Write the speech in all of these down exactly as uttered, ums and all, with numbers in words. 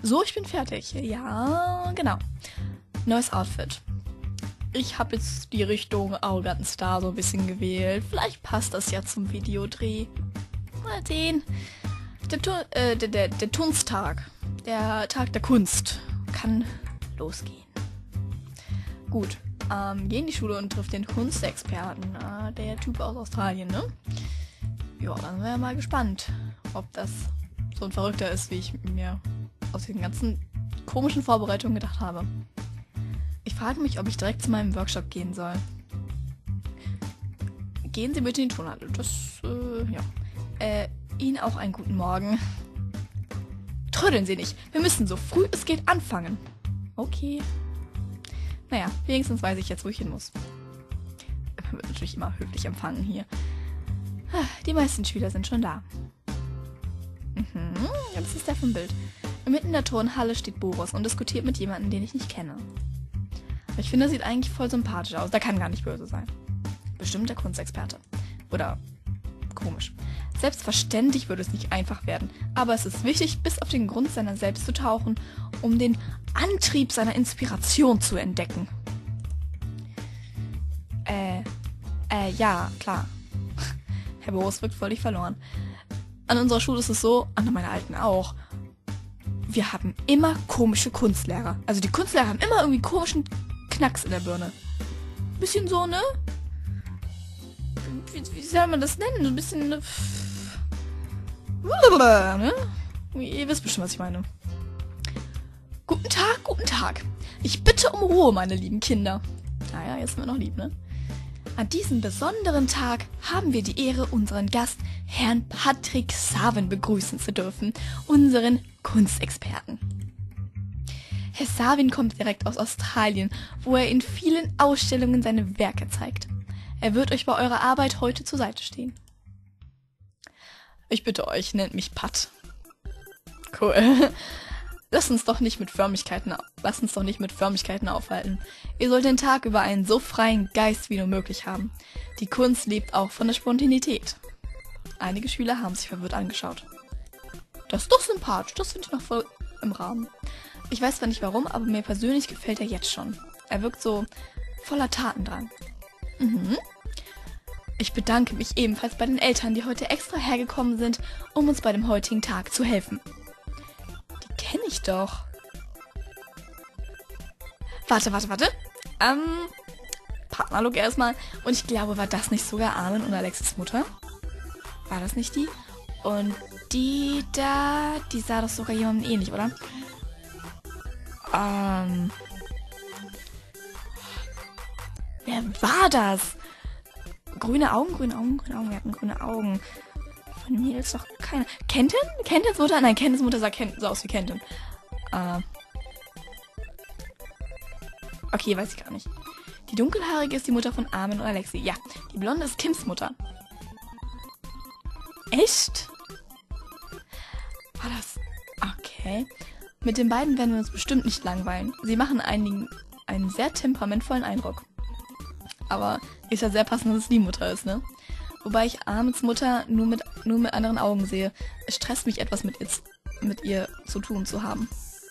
So, ich bin fertig. Ja, genau. Neues Outfit. Ich habe jetzt die Richtung arroganten Star so ein bisschen gewählt. Vielleicht passt das ja zum Videodreh. Mal sehen. Der, Tu- äh, der, der, der Tunstag. Der Tag der Kunst. Kann losgehen. Gut. Ähm, geh in die Schule und trifft den Kunstexperten. Äh, der Typ aus Australien, ne? Ja, dann sind wir mal gespannt, ob das so ein Verrückter ist, wie ich mir aus den ganzen komischen Vorbereitungen gedacht habe. Ich frage mich, ob ich direkt zu meinem Workshop gehen soll. Gehen Sie bitte in die Turnhalle. Das, äh, ja. Äh, Ihnen auch einen guten Morgen. Trödeln Sie nicht. Wir müssen so früh es geht anfangen. Okay. Naja, wenigstens weiß ich jetzt, wo ich hin muss. Man wird natürlich immer höflich empfangen hier. Die meisten Schüler sind schon da. Mhm, das ist der vom Bild. Mitten in der Turnhalle steht Boris und diskutiert mit jemandem, den ich nicht kenne. Aber ich finde, er sieht eigentlich voll sympathisch aus. Der kann gar nicht böse sein. Bestimmt der Kunstexperte. Oder komisch. Selbstverständlich würde es nicht einfach werden, aber es ist wichtig, bis auf den Grund seiner selbst zu tauchen, um den Antrieb seiner Inspiration zu entdecken. Äh, äh, ja, klar. Herr Boris wirkt völlig verloren. An unserer Schule ist es so, an meiner alten auch, wir haben immer komische Kunstlehrer. Also die Kunstlehrer haben immer irgendwie komischen Knacks in der Birne. Bisschen so, ne? Wie, wie soll man das nennen? So ein bisschen, ne? Ihr wisst bestimmt, was ich meine. Guten Tag, guten Tag. Ich bitte um Ruhe, meine lieben Kinder. Naja, jetzt sind wir noch lieb, ne? An diesem besonderen Tag haben wir die Ehre, unseren Gast, Herrn Patrick Savin, begrüßen zu dürfen, unseren Kunstexperten. Herr Savin kommt direkt aus Australien, wo er in vielen Ausstellungen seine Werke zeigt. Er wird euch bei eurer Arbeit heute zur Seite stehen. Ich bitte euch, nennt mich Pat. Cool. Lasst uns doch nicht mit Förmlichkeiten, lasst uns doch nicht mit Förmlichkeiten aufhalten. Ihr sollt den Tag über einen so freien Geist wie nur möglich haben. Die Kunst lebt auch von der Spontanität. Einige Schüler haben sich verwirrt angeschaut. Das ist doch sympathisch, das finde ich noch voll im Rahmen. Ich weiß zwar nicht warum, aber mir persönlich gefällt er jetzt schon. Er wirkt so voller Tatendrang. Mhm. Ich bedanke mich ebenfalls bei den Eltern, die heute extra hergekommen sind, um uns bei dem heutigen Tag zu helfen. Die kenne ich doch. Warte, warte, warte. Ähm, Partnerlook erstmal. Und ich glaube, war das nicht sogar Armin und Alexis Mutter? War das nicht die? Und die da, die sah doch sogar jemandem ähnlich, oder? Ähm. Wer war das? Grüne Augen, grüne Augen, grüne Augen. Wir hatten grüne Augen. Von mir ist doch keine. Kenton? Kentons Mutter? Nein, Kentons Mutter sah, Ken sah aus wie Kenton. Äh. Okay, weiß ich gar nicht. Die dunkelhaarige ist die Mutter von Armin und Alexi. Ja, die blonde ist Kims Mutter. Echt? War das... Okay. Mit den beiden werden wir uns bestimmt nicht langweilen. Sie machen einigen, einen sehr temperamentvollen Eindruck. Aber ist ja sehr passend, dass es die Mutter ist, ne? Wobei ich Armins Mutter nur mit, nur mit anderen Augen sehe. Es stresst mich etwas, mit ihr, mit ihr zu tun zu haben.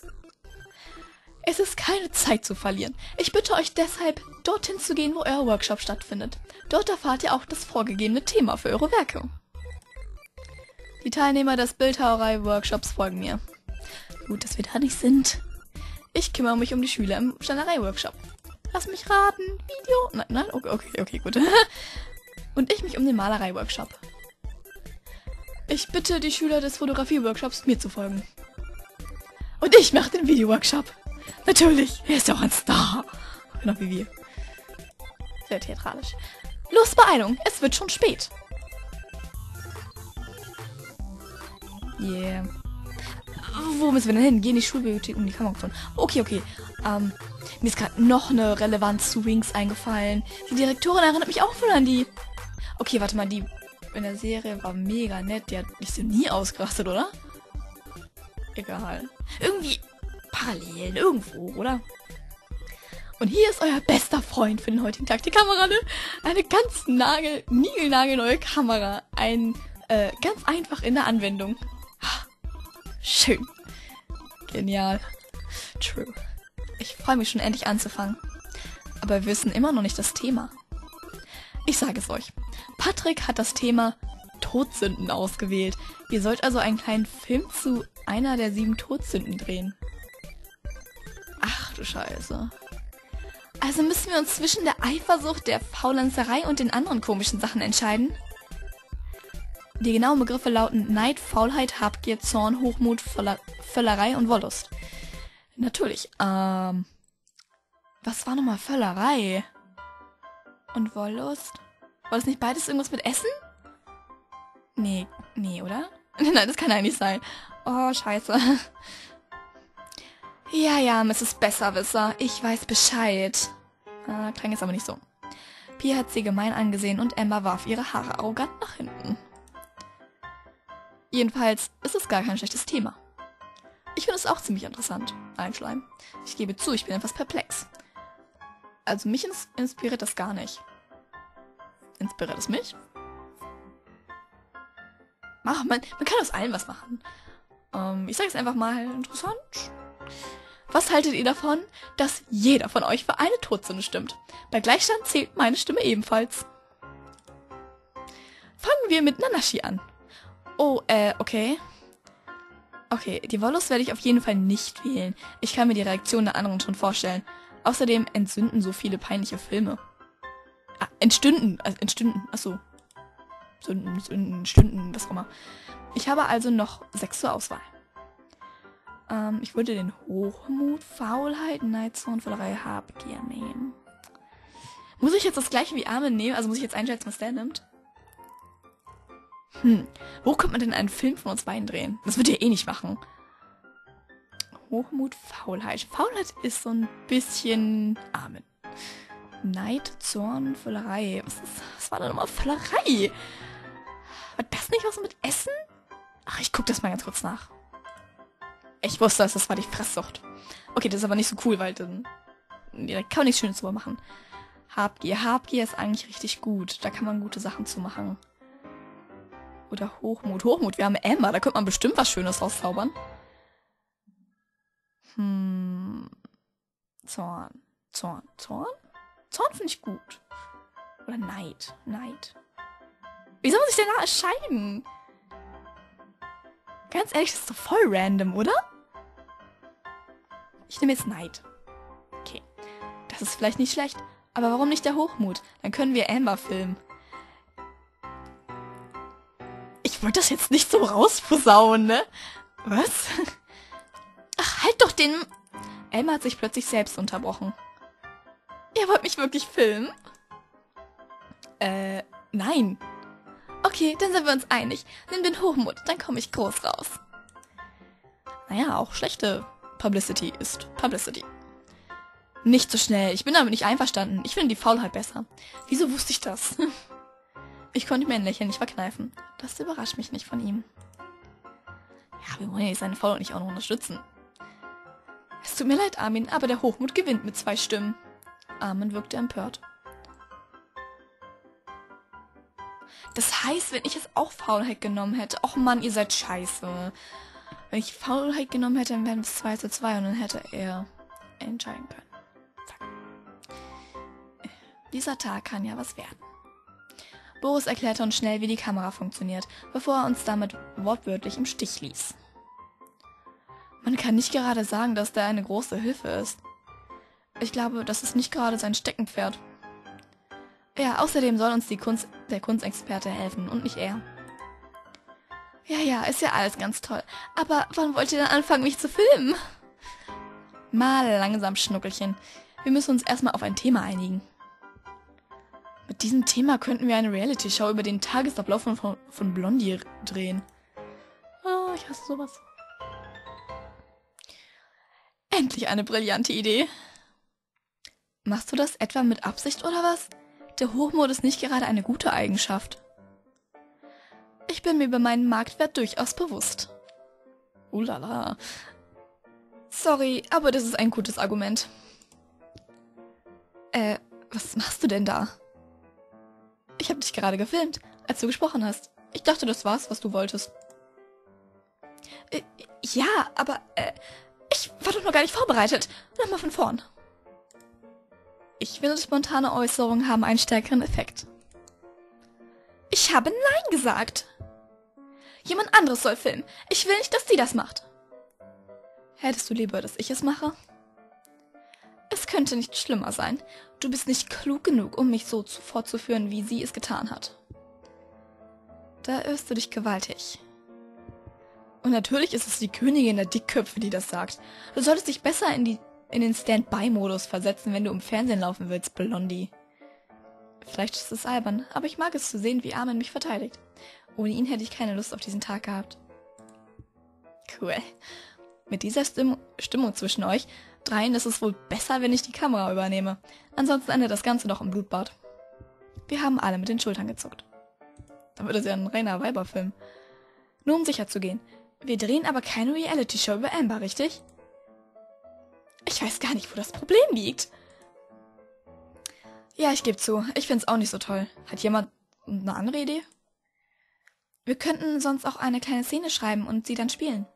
Es ist keine Zeit zu verlieren. Ich bitte euch deshalb, dorthin zu gehen, wo euer Workshop stattfindet. Dort erfahrt ihr auch das vorgegebene Thema für eure Werke. Die Teilnehmer des Bildhauerei-Workshops folgen mir. Gut, dass wir da nicht sind. Ich kümmere mich um die Schüler im Schreinerei-Workshop. Lass mich raten. Video? Nein, nein, okay, okay, okay, gut. Und ich mich um den Malerei-Workshop. Ich bitte die Schüler des Fotografie-Workshops, mir zu folgen. Und ich mache den Video-Workshop. Natürlich, er ist ja auch ein Star. Genau wie wir. Sehr theatralisch. Los, Beeilung, es wird schon spät. Yeah. Wo müssen wir denn hin? Gehen in die Schulbibliothek um die Kamera von. Okay, okay. Ähm, mir ist gerade noch eine Relevanz zu Wings eingefallen. Die Direktorin erinnert mich auch voll an die. Okay, warte mal, die in der Serie war mega nett. Die hat nicht so nie ausgerastet, oder? Egal. Irgendwie Parallelen, irgendwo, oder? Und hier ist euer bester Freund für den heutigen Tag. Die Kamera, ne? Eine ganz nagel, niegelnagelneue Kamera. Ein, äh, ganz einfach in der Anwendung. Schön. Genial. True. Ich freue mich schon endlich anzufangen. Aber wir wissen immer noch nicht das Thema. Ich sage es euch. Patrick hat das Thema Todsünden ausgewählt. Ihr sollt also einen kleinen Film zu einer der sieben Todsünden drehen. Ach du Scheiße. Also müssen wir uns zwischen der Eifersucht, der Faulenzerei und den anderen komischen Sachen entscheiden? Die genauen Begriffe lauten Neid, Faulheit, Habgier, Zorn, Hochmut, Völler, Völlerei und Wollust. Natürlich, ähm... Was war nochmal Völlerei? Und Wollust? War das nicht beides irgendwas mit Essen? Nee, nee, oder? Nein, das kann eigentlich sein. Oh, scheiße. Ja, ja, Misses Besserwisser. Ich weiß Bescheid. Ah, klang jetzt aber nicht so. Pia hat sie gemein angesehen und Emma warf ihre Haare arrogant nach hinten. Jedenfalls ist es gar kein schlechtes Thema. Ich finde es auch ziemlich interessant, Einschleim. Ich gebe zu, ich bin etwas perplex. Also mich ins inspiriert das gar nicht. Inspiriert es mich? Ach, man, man kann aus allem was machen. Ähm, ich sage es einfach mal interessant. Was haltet ihr davon, dass jeder von euch für eine Todsünde stimmt? Bei Gleichstand zählt meine Stimme ebenfalls. Fangen wir mit Nanashi an. Oh, äh, okay. Okay, die Wollust werde ich auf jeden Fall nicht wählen. Ich kann mir die Reaktion der anderen schon vorstellen. Außerdem entzünden so viele peinliche Filme. Ah, entstünden, also entstünden, achso. Sünden, Sünden, Stünden, was auch immer. Ich habe also noch sechs zur Auswahl. Ähm, ich würde den Hochmut, Faulheit, Neid, Zorn, Völlerei, Habgier nehmen. Muss ich jetzt das gleiche wie Armin nehmen? Also muss ich jetzt einschätzen, was der nimmt? Hm, wo könnte man denn einen Film von uns beiden drehen? Das wird ihr eh nicht machen. Hochmut, Faulheit. Faulheit ist so ein bisschen Armin. Neid, Zorn, Völlerei. Was, ist, was war denn nochmal Völlerei? War das nicht was mit Essen? Ach, ich guck das mal ganz kurz nach. Ich wusste es, das war die Fresssucht. Okay, das ist aber nicht so cool, weil dann... Da kann man nichts Schönes drüber machen. Habgier. Habgier ist eigentlich richtig gut. Da kann man gute Sachen zu machen. Oder Hochmut. Hochmut, wir haben Emma. Da könnte man bestimmt was Schönes rauszaubern. Hm... Zorn. Zorn. Zorn? Zorn finde ich gut. Oder Neid. Neid. Wie soll man sich denn da entscheiden? Ganz ehrlich, das ist doch voll random, oder? Ich nehme jetzt Neid. Okay. Das ist vielleicht nicht schlecht. Aber warum nicht der Hochmut? Dann können wir Amber filmen. Ich wollte das jetzt nicht so rausposaunen, ne? Was? Ach, halt doch den... Elma hat sich plötzlich selbst unterbrochen. Ihr wollt mich wirklich filmen? Äh, nein. Okay, dann sind wir uns einig. Nimm den Hochmut, dann komme ich groß raus. Naja, auch schlechte Publicity ist Publicity. Nicht so schnell, ich bin damit nicht einverstanden. Ich finde die Faulheit besser. Wieso wusste ich das? Ich konnte mir ein Lächeln nicht verkneifen. Das überrascht mich nicht von ihm. Ja, wir wollen ja seine Faulheit nicht auch noch unterstützen. Es tut mir leid, Armin, aber der Hochmut gewinnt mit zwei Stimmen. Armin wirkte empört. Das heißt, wenn ich es auch Faulheit genommen hätte... Och Mann, ihr seid scheiße. Wenn ich Faulheit genommen hätte, dann wären es zwei zu zwei und dann hätte er entscheiden können. Zack. Dieser Tag kann ja was werden. Boris erklärte uns schnell, wie die Kamera funktioniert, bevor er uns damit wortwörtlich im Stich ließ. Man kann nicht gerade sagen, dass der eine große Hilfe ist. Ich glaube, das ist nicht gerade sein Steckenpferd. Ja, außerdem soll uns die Kunst, der Kunstexperte helfen und nicht er. Ja, ja, ist ja alles ganz toll. Aber wann wollt ihr dann anfangen, mich zu filmen? Mal langsam, Schnuckelchen. Wir müssen uns erstmal auf ein Thema einigen. Mit diesem Thema könnten wir eine Reality-Show über den Tagesablauf von, von, von Blondie drehen. Oh, ich hasse sowas. Endlich eine brillante Idee. Machst du das etwa mit Absicht oder was? Der Hochmut ist nicht gerade eine gute Eigenschaft. Ich bin mir über meinen Marktwert durchaus bewusst. Ulala. Sorry, aber das ist ein gutes Argument. Äh, was machst du denn da? Ich habe dich gerade gefilmt, als du gesprochen hast. Ich dachte, das war's, was du wolltest. Äh, ja, aber, äh, war doch noch gar nicht vorbereitet. Nochmal von vorn. Ich finde, spontane Äußerungen haben einen stärkeren Effekt. Ich habe Nein gesagt. Jemand anderes soll filmen. Ich will nicht, dass sie das macht. Hättest du lieber, dass ich es mache? Es könnte nicht schlimmer sein. Du bist nicht klug genug, um mich so zu fortzuführen, wie sie es getan hat. Da irrst du dich gewaltig. Und natürlich ist es die Königin der Dickköpfe, die das sagt. Du solltest dich besser in, die, in den Stand-by-Modus versetzen, wenn du im Fernsehen laufen willst, Blondie. Vielleicht ist es albern, aber ich mag es zu sehen, wie Armin mich verteidigt. Ohne ihn hätte ich keine Lust auf diesen Tag gehabt. Cool. Mit dieser Stimm Stimmung zwischen euch dreien ist es wohl besser, wenn ich die Kamera übernehme. Ansonsten endet das Ganze doch im Blutbad. Wir haben alle mit den Schultern gezuckt. Dann wird es ja ein reiner Weiberfilm. Nur um sicher zu gehen. Wir drehen aber keine Reality-Show über Amber, richtig? Ich weiß gar nicht, wo das Problem liegt. Ja, ich gebe zu. Ich find's auch nicht so toll. Hat jemand eine andere Idee? Wir könnten sonst auch eine kleine Szene schreiben und sie dann spielen.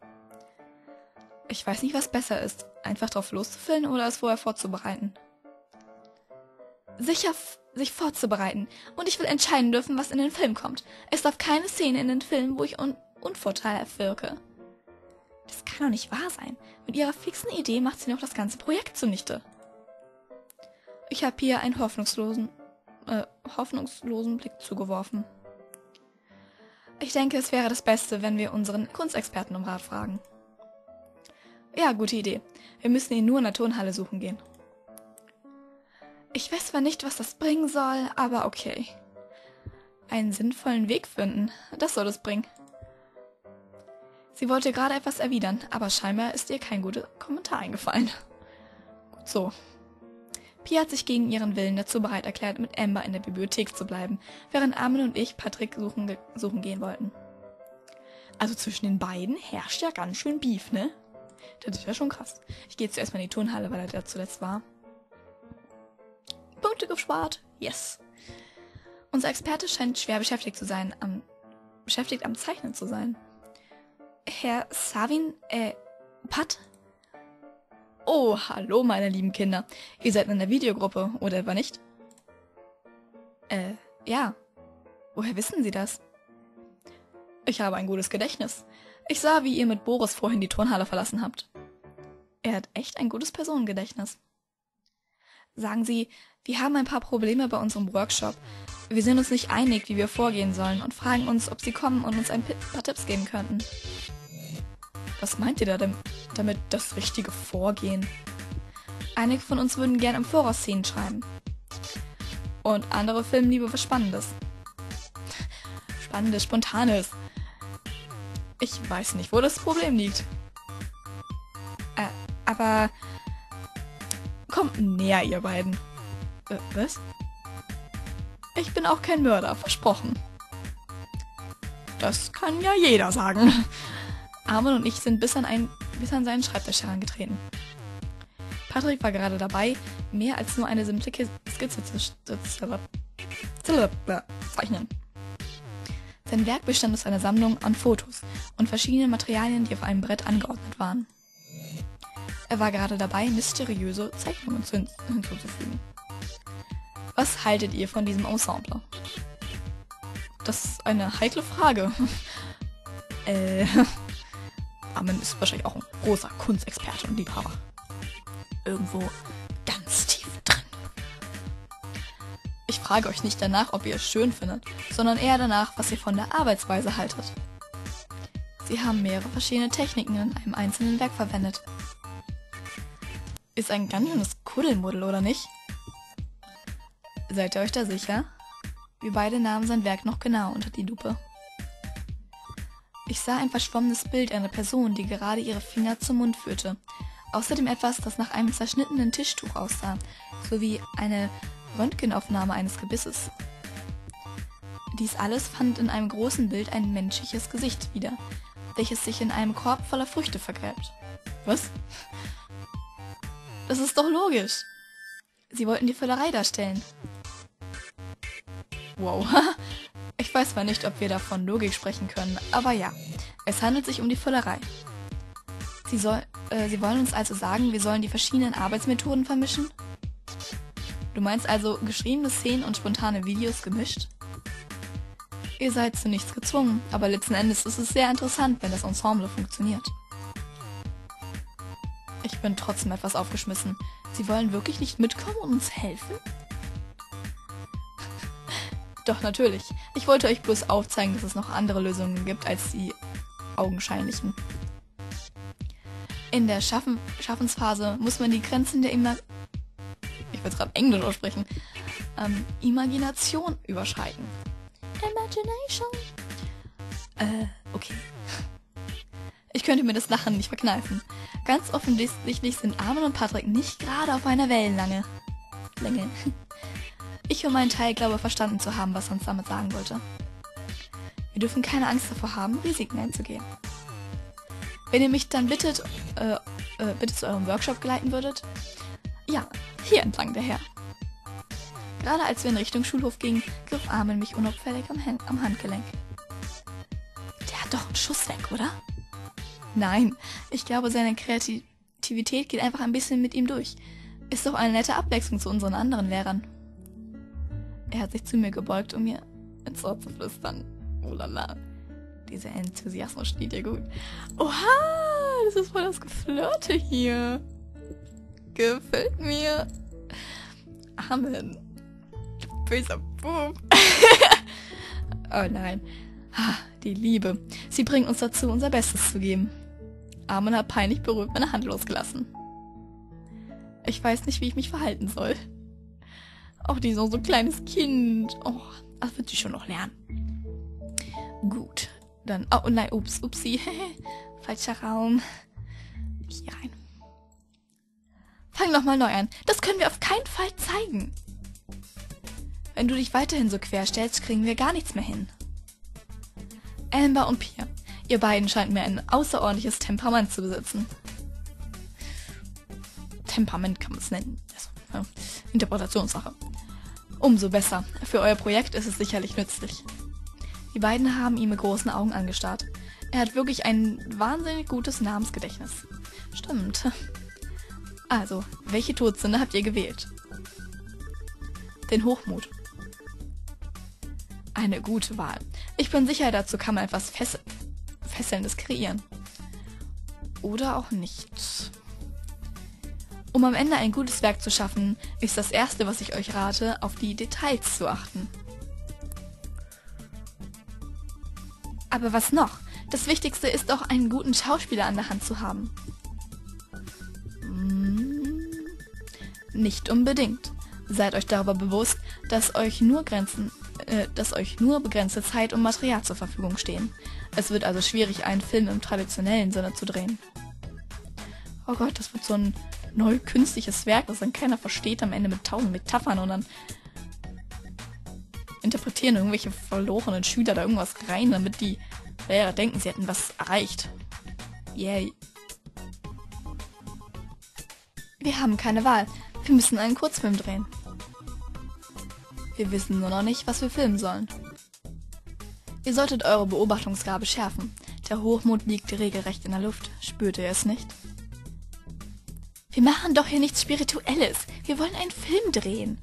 Ich weiß nicht, was besser ist. Einfach drauf loszufilmen oder es vorher vorzubereiten. Sicher sich vorzubereiten. Und ich will entscheiden dürfen, was in den Film kommt. Es darf keine Szene in den Film, wo ich un unvorteilhaft wirke. Das kann doch nicht wahr sein. Mit ihrer fixen Idee macht sie noch das ganze Projekt zunichte. Ich habe hier einen hoffnungslosen, äh, hoffnungslosen Blick zugeworfen. Ich denke, es wäre das Beste, wenn wir unseren Kunstexperten um Rat fragen. Ja, gute Idee. Wir müssen ihn nur in der Turnhalle suchen gehen. Ich weiß zwar nicht, was das bringen soll, aber okay. Einen sinnvollen Weg finden, das soll es bringen. Sie wollte gerade etwas erwidern, aber scheinbar ist ihr kein guter Kommentar eingefallen. Gut so. Pia hat sich gegen ihren Willen dazu bereit erklärt, mit Amber in der Bibliothek zu bleiben, während Armin und ich Patrick suchen, ge suchen gehen wollten. Also zwischen den beiden herrscht ja ganz schön Beef, ne? Das ist ja schon krass. Ich gehe zuerst mal in die Turnhalle, weil er da zuletzt war. Punkte gespart. Yes. Unser Experte scheint schwer beschäftigt zu sein, am, beschäftigt am Zeichnen zu sein. Herr Savin, äh, Pat? Oh, hallo, meine lieben Kinder. Ihr seid in der Videogruppe, oder etwa nicht? Äh, ja. Woher wissen Sie das? Ich habe ein gutes Gedächtnis. Ich sah, wie ihr mit Boris vorhin die Turnhalle verlassen habt. Er hat echt ein gutes Personengedächtnis. Sagen Sie, wir haben ein paar Probleme bei unserem Workshop. Wir sind uns nicht einig, wie wir vorgehen sollen und fragen uns, ob Sie kommen und uns ein paar Tipps geben könnten. Was meint ihr da denn damit, das richtige Vorgehen? Einige von uns würden gern im Voraus Szenen schreiben. Und andere filmen lieber was Spannendes. Spannendes, Spontanes. Ich weiß nicht, wo das Problem liegt. Äh, aber... Kommt näher, ihr beiden. Äh, was? Ich bin auch kein Mörder, versprochen. Das kann ja jeder sagen. Armin und ich sind bis an, ein, bis an seinen Schreibtisch herangetreten. Patrick war gerade dabei, mehr als nur eine simple Skizze zu zeichnen. Sein Werk bestand aus einer Sammlung an Fotos und verschiedenen Materialien, die auf einem Brett angeordnet waren. Er war gerade dabei, mysteriöse Zeichnungen hin hinzuzufügen. Was haltet ihr von diesem Ensemble? Das ist eine heikle Frage. äh... Armin ist wahrscheinlich auch ein großer Kunstexperte und Liebhaber. Irgendwo ganz tief drin. Ich frage euch nicht danach, ob ihr es schön findet, sondern eher danach, was ihr von der Arbeitsweise haltet. Sie haben mehrere verschiedene Techniken in einem einzelnen Werk verwendet. Ist ein ganz schönes Kuddelmuddel, oder nicht? Seid ihr euch da sicher? Wir beide nahmen sein Werk noch genau unter die Lupe. Ich sah ein verschwommenes Bild einer Person, die gerade ihre Finger zum Mund führte. Außerdem etwas, das nach einem zerschnittenen Tischtuch aussah, sowie eine Röntgenaufnahme eines Gebisses. Dies alles fand in einem großen Bild ein menschliches Gesicht wieder, welches sich in einem Korb voller Früchte vergräbt. Was? Das ist doch logisch. Sie wollten die Völlerei darstellen. Wow. Ich weiß zwar nicht, ob wir davon Logik sprechen können, aber ja, es handelt sich um die Völlerei. Sie soll, Äh, Sie wollen uns also sagen, wir sollen die verschiedenen Arbeitsmethoden vermischen? Du meinst also geschriebene Szenen und spontane Videos gemischt? Ihr seid zu nichts gezwungen, aber letzten Endes ist es sehr interessant, wenn das Ensemble funktioniert. Ich bin trotzdem etwas aufgeschmissen. Sie wollen wirklich nicht mitkommen und uns helfen? Doch, natürlich. Ich wollte euch bloß aufzeigen, dass es noch andere Lösungen gibt als die augenscheinlichen. In der Schaffen Schaffensphase muss man die Grenzen der Ima ich will gerade Englisch aussprechen, ähm, Imagination überschreiten. Imagination. Äh, okay. Ich könnte mir das Lachen nicht verkneifen. Ganz offensichtlich sind Armin und Patrick nicht gerade auf einer Wellenlänge. Länge. Ich für meinen Teil glaube verstanden zu haben, was er uns damit sagen wollte. Wir dürfen keine Angst davor haben, Risiken einzugehen. Wenn ihr mich dann bittet, äh, äh, bitte zu eurem Workshop geleiten würdet, ja, hier entlang der Herr. Gerade als wir in Richtung Schulhof gingen, griff Armin mich unauffällig am, Hand am Handgelenk. Der hat doch einen Schuss weg, oder? Nein, ich glaube, seine Kreativität geht einfach ein bisschen mit ihm durch. Ist doch eine nette Abwechslung zu unseren anderen Lehrern. Er hat sich zu mir gebeugt, um mir ins Ohr zu flüstern. Oh lala. Dieser Enthusiasmus steht dir gut. Oha, das ist voll das Geflirte hier. Gefällt mir. Amen. Böser Bub. Oh nein. Die Liebe. Sie bringt uns dazu, unser Bestes zu geben. Armin hat peinlich berührt meine Hand losgelassen. Ich weiß nicht, wie ich mich verhalten soll. Auch die ist noch so ein kleines Kind. Oh, das wird sie schon noch lernen. Gut. Dann, oh nein, ups, upsi. Falscher Raum. Hier rein. Fang nochmal neu an. Das können wir auf keinen Fall zeigen. Wenn du dich weiterhin so quer stellst, kriegen wir gar nichts mehr hin. Amber und Pia, ihr beiden scheint mir ein außerordentliches Temperament zu besitzen. Temperament kann man es nennen. Also, ja, Interpretationssache. Umso besser. Für euer Projekt ist es sicherlich nützlich. Die beiden haben ihn mit großen Augen angestarrt. Er hat wirklich ein wahnsinnig gutes Namensgedächtnis. Stimmt. Also, welche Todsünde habt ihr gewählt? Den Hochmut. Eine gute Wahl. Ich bin sicher, dazu kann man etwas Fess Fesselndes kreieren. Oder auch nicht. Um am Ende ein gutes Werk zu schaffen, ist das Erste, was ich euch rate, auf die Details zu achten. Aber was noch? Das Wichtigste ist doch, einen guten Schauspieler an der Hand zu haben. Hm, nicht unbedingt. Seid euch darüber bewusst, dass euch nur Grenzen, äh, dass euch nur begrenzte Zeit und Material zur Verfügung stehen. Es wird also schwierig, einen Film im traditionellen Sinne zu drehen. Oh Gott, das wird so ein neu künstliches Werk, das dann keiner versteht, am Ende mit tausend Metaphern und dann interpretieren irgendwelche verlorenen Schüler da irgendwas rein, damit die Lehrer denken, sie hätten was erreicht. Yay. Wir haben keine Wahl. Wir müssen einen Kurzfilm drehen. Wir wissen nur noch nicht, was wir filmen sollen. Ihr solltet eure Beobachtungsgabe schärfen. Der Hochmut liegt regelrecht in der Luft. Spürt ihr es nicht? Wir machen doch hier nichts Spirituelles. Wir wollen einen Film drehen.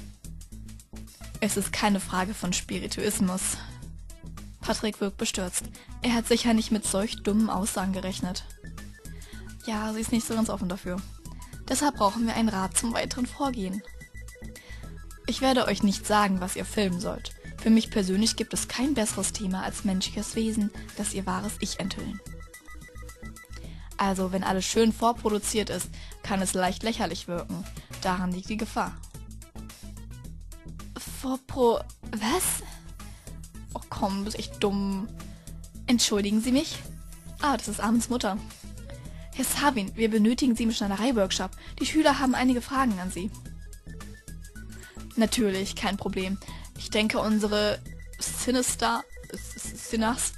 Es ist keine Frage von Spirituismus. Patrick wirkt bestürzt. Er hat sicher nicht mit solch dummen Aussagen gerechnet. Ja, sie ist nicht so ganz offen dafür. Deshalb brauchen wir einen Rat zum weiteren Vorgehen. Ich werde euch nicht sagen, was ihr filmen sollt. Für mich persönlich gibt es kein besseres Thema als menschliches Wesen, das ihr wahres Ich enthüllen. Also, wenn alles schön vorproduziert ist, kann es leicht lächerlich wirken. Daran liegt die Gefahr. Vorpro... was? Oh komm, du bist echt dumm. Entschuldigen Sie mich? Ah, das ist Armins Mutter. Herr Savin, wir benötigen Sie im Schneiderei-Workshop. Die Schüler haben einige Fragen an Sie. Natürlich, kein Problem. Ich denke, unsere Sinister... Sinast...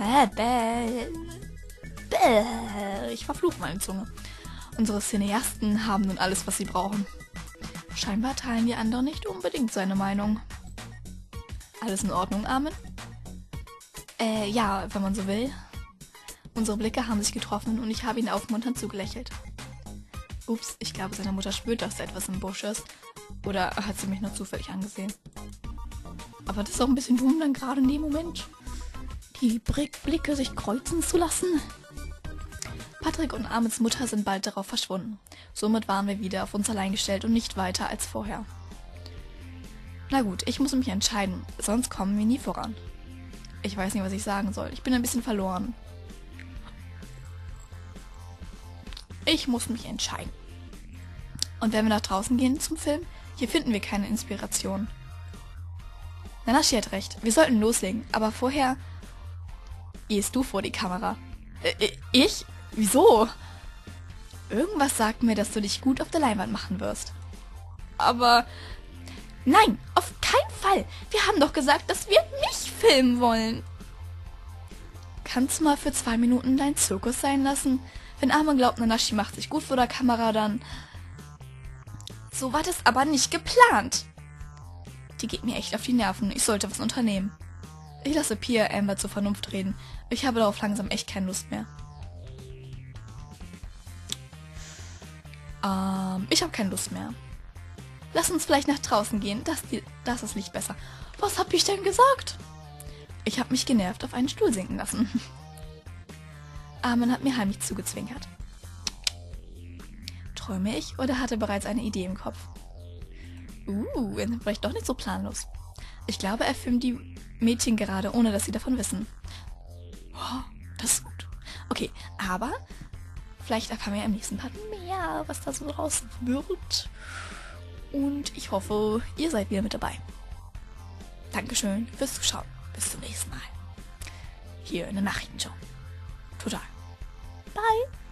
Ich verfluche meine Zunge. Unsere Cineasten haben nun alles, was sie brauchen. Scheinbar teilen die anderen nicht unbedingt seine Meinung. Alles in Ordnung, Armin? Äh, ja, wenn man so will. Unsere Blicke haben sich getroffen und ich habe ihn aufmunternd zugelächelt. Ups, ich glaube, seine Mutter spürt, dass da etwas im Busch ist. Oder hat sie mich nur zufällig angesehen? Aber das ist auch ein bisschen dumm, dann gerade in dem Moment die Blick Blicke sich kreuzen zu lassen. Patrick und Ahmeds Mutter sind bald darauf verschwunden. Somit waren wir wieder auf uns allein gestellt und nicht weiter als vorher. Na gut, ich muss mich entscheiden, sonst kommen wir nie voran. Ich weiß nicht, was ich sagen soll. Ich bin ein bisschen verloren. Ich muss mich entscheiden. Und wenn wir nach draußen gehen zum Film, hier finden wir keine Inspiration. Nanashi hat recht, wir sollten loslegen, aber vorher gehst du vor die Kamera. Äh, ich? Wieso? Irgendwas sagt mir, dass du dich gut auf der Leinwand machen wirst. Aber nein, auf keinen Fall. Wir haben doch gesagt, dass wir mich filmen wollen. Kannst du mal für zwei Minuten dein Zirkus sein lassen? Wenn Armin glaubt, Nanashi macht sich gut vor der Kamera, dann... So war das aber nicht geplant. Die geht mir echt auf die Nerven. Ich sollte was unternehmen. Ich lasse Pia Amber zur Vernunft reden. Ich habe darauf langsam echt keine Lust mehr. Ähm, ich habe keine Lust mehr. Lass uns vielleicht nach draußen gehen. Das, das ist nicht besser. Was hab ich denn gesagt? Ich habe mich genervt auf einen Stuhl sinken lassen. Armin hat mir heimlich zugezwinkert. Träume ich oder hatte bereits eine Idee im Kopf? Uh, vielleicht doch nicht so planlos. Ich glaube, er filmt die Mädchen gerade, ohne dass sie davon wissen. Oh, das ist gut. Okay, aber vielleicht erfahren wir im nächsten Part mehr, was da so draus wird. Und ich hoffe, ihr seid wieder mit dabei. Dankeschön fürs Zuschauen. Bis zum nächsten Mal. Hier in der Nachrichtenshow. Total. Bye.